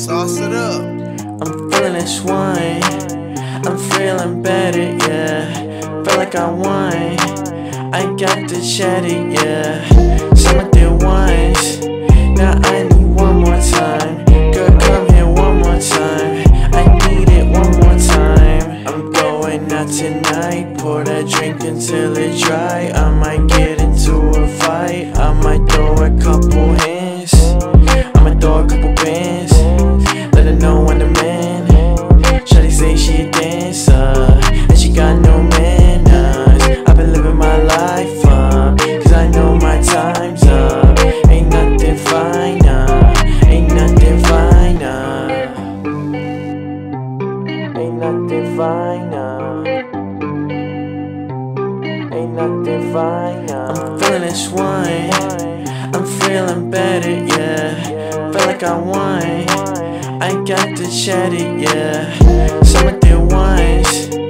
Sauce it up. I'm feeling this wine, I'm feeling better, yeah. Feel like I won, I got the chatty, yeah. Some of the ones, now I need one more time. Girl, come here one more time, I need it one more time. I'm going out tonight, pour that drink until it dry. I might get into a fight, I might throw a couple hands, I might throw a couple bands. Let her know I'm the man. Shawty say she a dancer, and she got no manners. I've been living my life up, cause I know my time's up. Ain't nothing finer, ain't nothing finer, ain't nothing finer, ain't nothing finer. I'm feeling this wine, I'm feeling better, yeah. Feel like I won, I got the chatty, yeah. Some of the ones,